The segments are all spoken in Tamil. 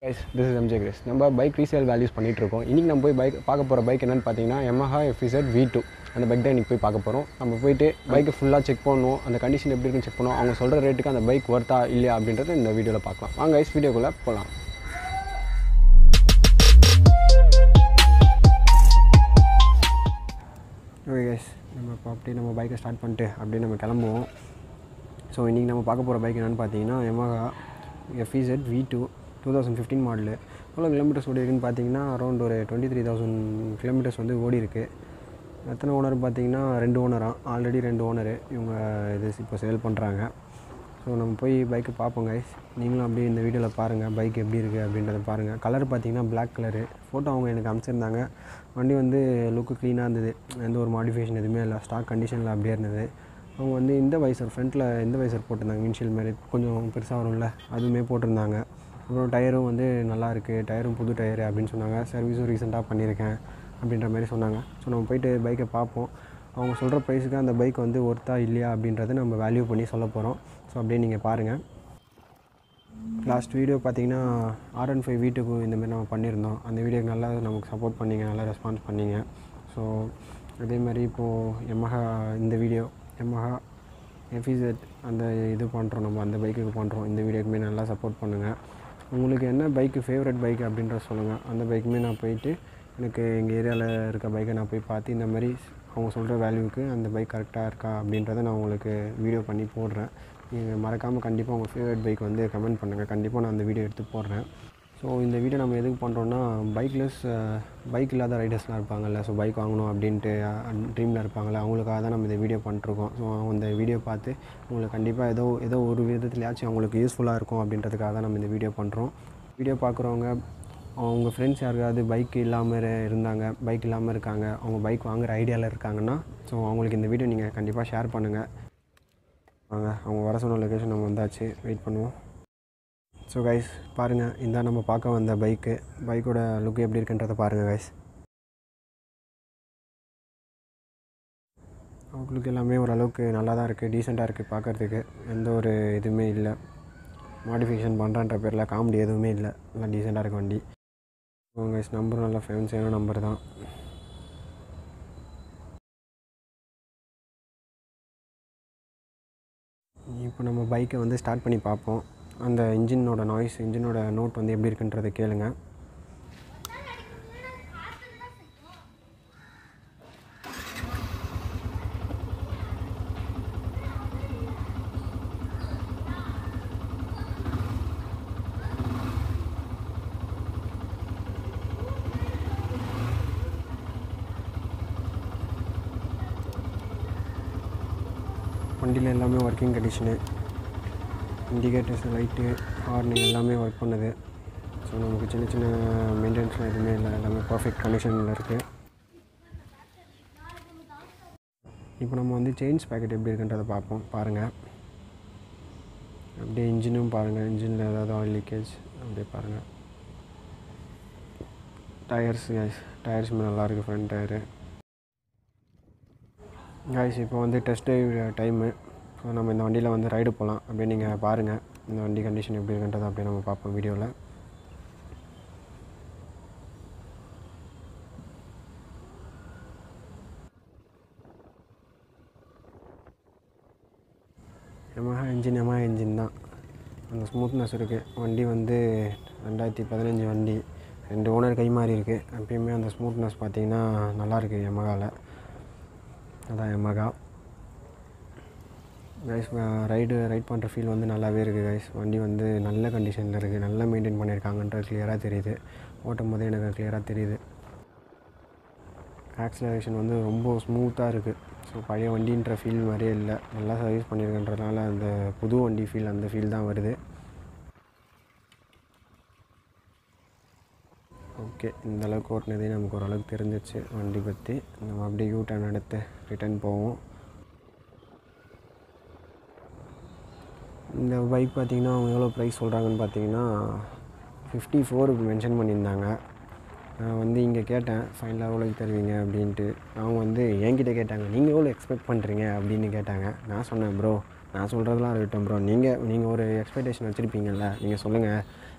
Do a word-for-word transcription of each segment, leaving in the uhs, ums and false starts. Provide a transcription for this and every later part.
Guys, this is M J Grace. நம்ம பைக் ரீசேல் வேல்யூஸ் பண்ணிட்டு இருக்கோம். இன்னைக்கு நம்ம போய் பைக் பார்க்க போற பைக் என்னன்னு பார்த்தீங்கன்னா Yamaha F Z V two. அந்த பைக் தான் இன்னைக்கு போய் பார்க்க போறோம். நம்ம போயிட்டு பைக்கை ஃபுல்லா செக் பண்ணுவோம். அந்த கண்டிஷன் எப்படி இருக்குன்னு செக் பண்ணுவோம். அவங்க சொல்ற ரேட்டுக்கு அந்த பைக் வர்த்தா இல்லையா அப்படின்றத இந்த வீடியோல பார்க்கலாம். வாங்க guys, வீடியோக்குள்ள போலாம். ஓகே guys, நம்ம இப்போ அப்படியே நம்ம பைக்கை ஸ்டார்ட் பண்ணிட்டு அப்படியே நம்ம கிளம்புவோம். ஸோ இன்றைக்கி நம்ம பார்க்க போகிற பைக் என்னென்னு பார்த்தீங்கன்னா Yamaha F Z V two two thousand fifteen model. எவ்வளோ கிலோமீட்டர்ஸ் ஓடி இருக்குன்னு பார்த்தீங்கன்னா அரௌண்ட் ஒரு டுவெண்ட்டி த்ரீ தௌசண்ட் கிலோமீட்டர்ஸ் வந்து ஓடி இருக்குது. எத்தனை ஓனர் பார்த்தீங்கன்னா ரெண்டு ஓனராக ஆல்ரெடி ரெண்டு ஓனரு இவங்க இது இப்போ சேல் பண்ணுறாங்க. ஸோ நம்ம போய் பைக்கை பார்ப்போம் கைஸ். நீங்களும் அப்படியே இந்த வீடியோவில் பாருங்கள் பைக் எப்படி இருக்குது அப்படின்றத பாருங்கள். கலர் பார்த்தீங்கன்னா பிளாக் கலரு. ஃபோட்டோ அவங்க எனக்கு அனுப்பிச்சிருந்தாங்க. வண்டி வந்து லுக்கு க்ளீனாக இருந்தது, எந்த ஒரு மாடிஃபிகேஷன் எதுவுமே இல்லை, ஸ்டாக் கண்டிஷனில் அப்படியே இருந்தது. அவங்க வந்து இந்த வைசர் ஃப்ரண்ட்டில் இந்த வைசர் போட்டிருந்தாங்க, விண்ட்ஷீல்ட் மாதிரி கொஞ்சம் பெருசாக வரும்ல, அதுவுமே போட்டிருந்தாங்க. அப்புறம் டயரும் வந்து நல்லா இருக்குது, டயரும் புது டயரு அப்படின்னு சொன்னாங்க. சர்வீஸும் ரீசெண்டாக பண்ணியிருக்கேன் அப்படின்ற மாதிரி சொன்னாங்க. ஸோ நம்ம போய்ட்டு பைக்கை பார்ப்போம். அவங்க சொல்கிற ப்ரைஸுக்கு அந்த பைக் வந்து ஒர்த்தா இல்லையா அப்படின்றத நம்ம வேல்யூ பண்ணி சொல்ல போகிறோம். ஸோ அப்படியே நீங்கள் பாருங்கள். லாஸ்ட் வீடியோ பார்த்தீங்கன்னா ஆர் ஒன் ஃபைவ் வீட்டுக்கு இந்தமாதிரி நம்ம பண்ணியிருந்தோம். அந்த வீடியோக்கு நல்லா நமக்கு சப்போர்ட் பண்ணிங்க, நல்லா ரெஸ்பான்ஸ் பண்ணிங்க. ஸோ அதேமாதிரி இப்போது Yamaha இந்த வீடியோ Yamaha F Z அந்த இது பண்ணுறோம், நம்ம அந்த பைக்குக்கு பண்ணுறோம். இந்த வீடியோக்குமே நல்லா சப்போர்ட் பண்ணுங்கள். உங்களுக்கு என்ன பைக்கு ஃபேவரட் பைக் அப்படின்றத சொல்லுங்கள். அந்த பைக்குமே நான் போயிட்டு எனக்கு எங்கள் ஏரியாவில் இருக்க பைக்கை நான் போய் பார்த்து இந்த மாதிரி அவங்க சொல்கிற வேல்யூவுக்கு அந்த பைக் கரெக்டாக இருக்கா அப்படின்றத நான் உங்களுக்கு வீடியோ பண்ணி போடுறேன். நீங்கள் மறக்காமல் கண்டிப்பாக உங்கள் ஃபேவரட் பைக் வந்து கமெண்ட் பண்ணுங்கள். கண்டிப்பாக நான் அந்த வீடியோ எடுத்து போடுறேன். ஸோ இந்த வீடியோ நம்ம எதுக்கு பண்ணுறோன்னா, பைக்லெஸ் பைக் இல்லாத ரைடர்ஸ்லாம் இருப்பாங்கள்ல, ஸோ பைக் வாங்கணும் அப்படின்ட்டு ட்ரீமில் இருப்பாங்கள்ல, அவங்களுக்காக தான் நம்ம இந்த வீடியோ பண்ணிருக்கோம். ஸோ அந்த வீடியோ பார்த்து உங்களுக்கு கண்டிப்பாக ஏதோ ஏதோ ஒரு விதத்துலையாச்சும் அவங்களுக்கு யூஸ்ஃபுல்லாக இருக்கும் அப்படின்றதுக்காக தான் நம்ம இந்த வீடியோ பண்ணுறோம். வீடியோ பார்க்குறவங்க அவங்க ஃப்ரெண்ட்ஸ் யாருக்காவது பைக் இல்லாமல் இருந்தாங்க, பைக் இல்லாமல் இருக்காங்க, அவங்க பைக் வாங்குகிற ஐடியாவில் இருக்காங்கன்னா, ஸோ அவங்களுக்கு இந்த வீடியோ நீங்கள் கண்டிப்பாக ஷேர் பண்ணுங்கள். வாங்க, அவங்க வர சொன்ன லொக்கேஷன் நம்ம வந்தாச்சு, வெயிட் பண்ணுவோம். ஸோ கைஸ் பாருங்கள், இதான் நம்ம பார்க்க வந்த பைக்கு. பைக்கோட லுக் எப்படி இருக்குன்றதை பாருங்கள் கைஸ். அவங்களுக்கு எல்லாமே ஓரளவுக்கு நல்லா தான் இருக்குது, டீசெண்டாக இருக்குது பார்க்குறதுக்கு. எந்த ஒரு இதுவுமே இல்லை, மாடிஃபிகேஷன் பண்ணுறன்ற பேரில் காமெடி எதுவுமே இல்லை, நல்லா டீசெண்டாக இருக்குது வண்டி. அவங்க கைஸ் நம்பர் நல்லா ஃபேமஸான நம்பர் தான். இப்போ நம்ம பைக்கை வந்து ஸ்டார்ட் பண்ணி பார்ப்போம். அந்த இன்ஜினோட நாய்ஸ், இன்ஜினோட நோட் வந்து எப்படி இருக்குன்றதை கேளுங்க. வண்டியில் எல்லாமே working condition, indicators, light, horn எல்லாமே ஒர்க் பண்ணுது. ஸோ நமக்கு சின்ன சின்ன மெயின்டெனன்ஸ்லாம் எதுவுமே இல்லை, எல்லாமே பர்ஃபெக்ட் கண்டிஷனில் இருக்குது. இப்போ நம்ம வந்து செயின்ஸ் பேக்கெட் எப்படி இருக்குன்றதை பார்ப்போம், பாருங்கள். அப்படியே இன்ஜினும் பாருங்கள், இன்ஜினில் ஏதாவது ஆயில் லீக்கேஜ் அப்படியே பாருங்கள். டயர்ஸ் கைஸ், டயர்ஸுமே நல்லாயிருக்கு, ஃப்ரண்ட் டயரு கைஸ். இப்போ வந்து டெஸ்ட் ட்ரைவ் டைமு. ஸோ நம்ம இந்த வண்டியில் வந்து ரைடு போகலாம். அப்படியே நீங்கள் பாருங்கள் இந்த வண்டி கண்டிஷன் எப்படி இருக்குன்றதை அப்படியே நம்ம பார்ப்போம் வீடியோவில். Yamaha இன்ஜின் Yamaha இன்ஜின் தான், அந்த ஸ்மூத்னஸ் இருக்குது. வண்டி வந்து ரெண்டாயிரத்தி பதினஞ்சு வண்டி, ரெண்டு ஓனர் கை மாறி இருக்குது. எப்பயுமே அந்த ஸ்மூத்னஸ் பார்த்திங்கன்னா நல்லாயிருக்கு Yamahaவில். அதான் Yamaha கைஸ். ரைடு ரைட் பண்ணுற ஃபீல் வந்து நல்லாவே இருக்குது கைஸ். வண்டி வந்து நல்ல கண்டிஷனில் இருக்குது, நல்லா மெயின்டைன் பண்ணியிருக்காங்கன்றது கிளியராக தெரியுது. ஓட்டும் போதே எனக்கு கிளியராக தெரியுது. ஆக்ஸலரேஷன் வந்து ரொம்ப ஸ்மூத்தாக இருக்குது. ஸோ பழைய வண்டின்ற ஃபீல் மாதிரியே இல்லை, நல்லா சர்வீஸ் பண்ணியிருக்கன்றதுனால அந்த புது வண்டி ஃபீல், அந்த ஃபீல் தான் வருது. ஓகே, இந்தளவுக்கு ஓட்டினதே நமக்கு ஓரளவுக்கு தெரிஞ்சிச்சு வண்டி பற்றி. நம்ம அப்படியே யூ டர்ன் எடுத்து ரிட்டர்ன் போவோம். இந்த பைக் பார்த்திங்கன்னா அவங்க எவ்வளோ ப்ரைஸ் சொல்கிறாங்கன்னு பார்த்தீங்கன்னா ஃபிஃப்டி ஃபோருக்கு மென்ஷன் பண்ணியிருந்தாங்க. நான் வந்து இங்கே கேட்டேன் ஃபைனலாக எவ்வளோக்கு தருவீங்க அப்படின்ட்டு. அவங்க வந்து என்கிட்ட கேட்டாங்க, நீங்கள் எவ்வளோ எக்ஸ்பெக்ட் பண்ணுறீங்க அப்படின்னு கேட்டாங்க. நான் சொன்னேன், ப்ரோ நான் சொல்கிறதுலாம் இருக்கட்டும் ப்ரோ, நீங்கள் நீங்கள் ஒரு எக்ஸ்பெக்டேஷன் வச்சுருப்பீங்கள்ல, நீங்கள் சொல்லுங்கள்,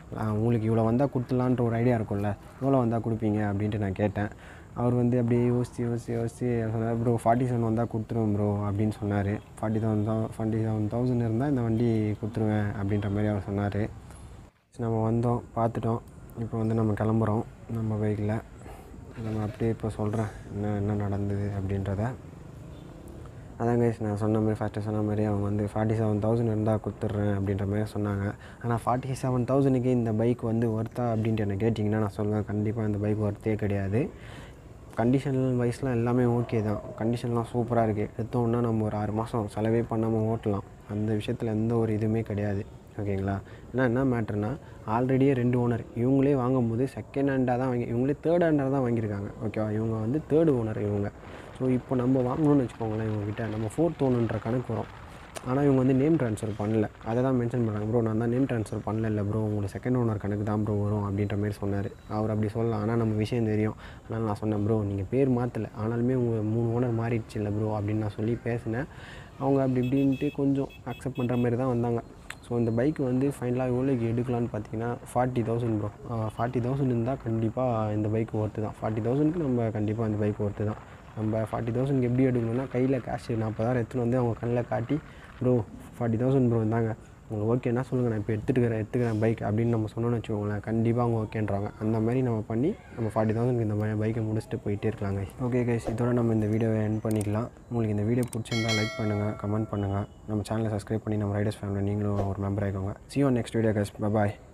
உங்களுக்கு இவ்வளோ வந்தால் கொடுத்துடலான்ற ஒரு ஐடியா இருக்கும்ல, எவ்வளோ வந்தால் கொடுப்பீங்க அப்படின்ட்டு நான் கேட்டேன். அவர் வந்து அப்படியே யோசிச்சு யோசிச்சு யோசிச்சு சொன்னார், ப்ரோ ஃபார்ட்டி செவன் வந்தால் கொடுத்துருவேன் ப்ரோ அப்படின்னு சொன்னார். Forty seven thou forty seven thousand இருந்தால் இந்த வண்டி கொடுத்துருவேன் அப்படின்ற மாதிரி அவர் சொன்னார். நம்ம வந்தோம், பார்த்துட்டோம். இப்போ வந்து நம்ம கிளம்புறோம் நம்ம பைக்கில். நம்ம அப்படியே இப்போ சொல்கிறேன் என்ன என்ன நடந்தது அப்படின்றத. அதான் கைஸ் நான் சொன்ன மாதிரி ஃபஸ்ட்டு சொன்ன மாதிரி அவங்க வந்து ஃபார்ட்டி செவன் தௌசண்ட் இருந்தால் கொடுத்துட்றேன் அப்படின்ற மாதிரி சொன்னாங்க. ஆனால் ஃபார்ட்டி செவன் தௌசண்ட்க்கு இந்த பைக் வந்து ஒர்த்தா அப்படின்ட்டு என்ன கேட்டிங்கன்னா நான் சொல்லுவேன் கண்டிப்பாக இந்த பைக் ஒர்த்தே கிடையாது. கண்டிஷன் வைஸ்லாம் எல்லாமே ஓகே தான், கண்டிஷன்லாம் சூப்பராக இருக்குது. எடுத்தோன்னா நம்ம ஒரு ஆறு மாதம் செலவே பண்ணாமல் ஓட்டலாம். அந்த விஷயத்தில் எந்த ஒரு இதுவுமே கிடையாது. ஓகேங்களா? ஏன்னா என்ன மேட்ருனா ஆல்ரெடியே ரெண்டு ஓனர் இவங்களே வாங்கும்போது செகண்ட் ஹேண்டாக தான் வாங்கி இவங்களே தேர்ட் ஹேண்டாக தான் வாங்கியிருக்காங்க. ஓகேவா? இவங்க வந்து தேர்டு ஓனர் இவங்க. ஸோ இப்போ நம்ம வாங்கணும்னு வச்சுக்கோங்களேன், இவங்ககிட்ட நம்ம ஃபோர்த் ஓனுன்ற கணக்கு வரும். ஆனால் இவங்க வந்து நேம் ட்ரான்ஸ்ஃபர் பண்ணல, அதை தான் மென்ஷன் பண்ணுறாங்க. ப்ரோ நான் தான் நேம் ட்ரான்ஸ்ஃபர் பண்ணல இல்லை ப்ரோ, உங்களுக்கு செகண்ட் ஓனர் கணக்கு தான் ப்ரோ வரும் அப்படின்ற மாதிரி சொன்னார். அவர் அப்படி சொல்லலாம், ஆனால் நம்ம விஷயம் தெரியும். அதனால் நான் சொன்னேன் ப்ரோ நீங்கள் பேர் மாற்றலை ஆனாலுமே உங்கள் மூணு ஓனர் மாறிடுச்சு இல்லை ப்ரோ அப்படின்னு நான் சொல்லி பேசினேன். அவங்க அப்படி இப்படின்ட்டு கொஞ்சம் அக்செப்ட் பண்ணுற மாதிரி தான் வந்தாங்க. ஸோ இந்த பைக் வந்து ஃபைனலாக எவ்வளோக்கு எடுக்கலான்னு பார்த்தீங்கன்னா forty thousand bro. Forty thousand இருந்தால் கண்டிப்பாக இந்த பைக் ஒர்த்து தான். ஃபார்ட்டி தௌசண்ட்க்கு நம்ம கண்டிப்பாக இந்த பைக் ஒர்த்து தான். நம்ம ஃபார்ட்டி தௌசண்ட்க்கு எப்படி எடுக்கணும்னா கையில் கேஷ் நாற்பதாயிரம் எடுத்துன்னு வந்து அவங்க கண்ணில் காட்டி ப்ரோ ஃபார்ட்டி தௌசண்ட் ப்ரோ இருந்தாங்க உங்களுக்கு ஓகேன்னா சொல்லுங்கள் நான் இப்போ எடுத்துக்கிறேன் எடுத்துக்கிறேன் பைக் அப்படின்னு நம்ம சொன்னோன்னு வச்சுக்கோங்களேன், கண்டிப்பாக அவங்க ஓகேன்றாங்க. அந்த மாதிரி நம்ம பண்ணி நம்ம ஃபார்ட்டி தௌசண்ட்க்கு இந்த மாதிரி பைக்கை முடிச்சுட்டு போயிட்டே இருக்கலாம் கைஸ். ஓகே கைஸ், இதோட நம்ம இந்த வீடியோவை எண்ட் பண்ணிக்கலாம். உங்களுக்கு இந்த வீடியோ பிடிச்சிருந்தால் லைக் பண்ணுங்கள், கமெண்ட் பண்ணுங்கள், நம்ம சேனலை சப்ஸ்கிரைப் பண்ணி நம்ம ரைடர்ஸ் ஃபேமிலி நீங்களும் ஒரு மெம்பர் ஆகிக்கோங்க. See you on next video guys, bye bye.